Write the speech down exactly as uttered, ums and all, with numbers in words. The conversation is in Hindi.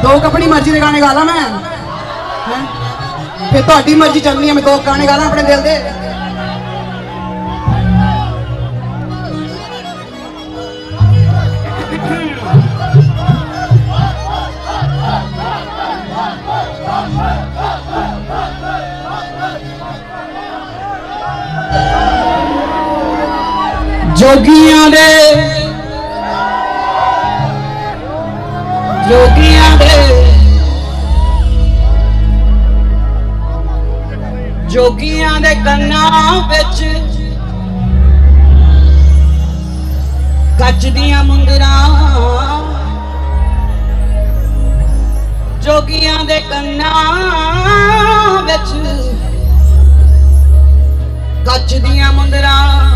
दो अपनी मर्जी के गाने गा ला मैं, फिर थोड़ी मर्जी चलनी है, मैं दो गाने गा ला अपने दिल दे। जोगियां दे जोगियां दे जोगियां दे कन्नां विच कच दियां मुंदरां, जोगियां दे कन्नां विच कच दियां मुंदरां।